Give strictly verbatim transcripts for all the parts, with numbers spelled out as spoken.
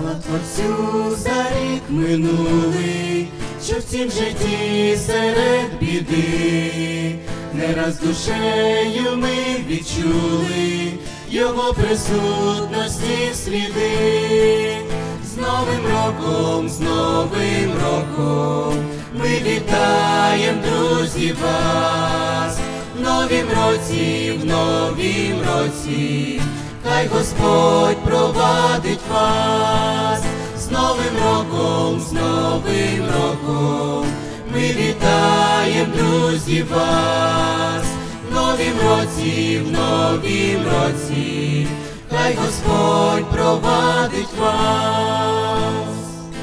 Слава Творцю за рік минулий, що в цім житті серед біди не раз душею ми відчули Його присутності сліди. З Новим роком, з Новим роком ми вітаєм, друзі, вас. В новім році, в новім році хай Господь провадить вас. З Новим роком, з Новим роком ми вітаєм, друзі, вас. В новім році, в новім році хай Господь провадить вас.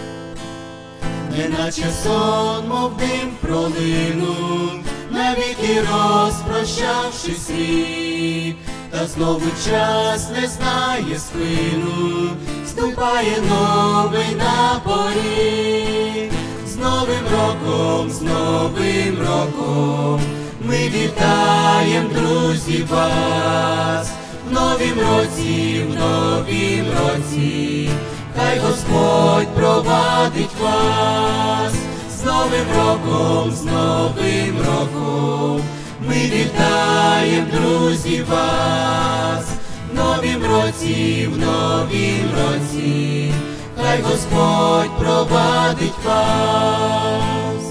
Неначе сон, мов дим пролинув, навіки розпрощавши світ, та знову час не знає спину, вступає новий на поріг. З Новим роком, з Новим роком ми вітаєм, друзі, вас. В новім році, в новім році хай Господь провадить вас. З Новим роком, з Новим роком ми вітаєм, друзі, вас. В новім році, в новім році хай Господь провадить вас.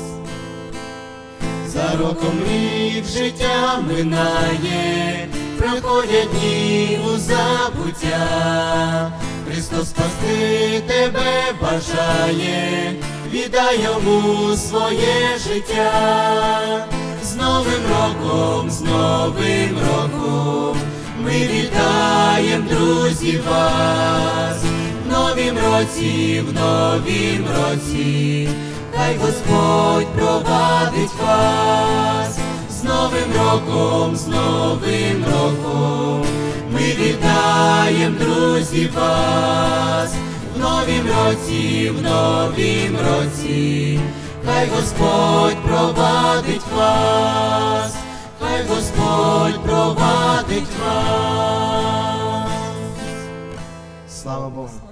За роком рік життя минає, проходять дні у забуття. Христос спасти тебе бажає, віддай Йому своє життя. З Новим роком, з Новим роком ми вітаєм, друзі, вас. В новім році, в новім році хай Господь провадить вас. З Новим роком, з Новим роком ми вітаєм, друзі, вас. В новім році, в новім році хай Господь провадить вас. Хай Господь провадить вас. Слава Богу.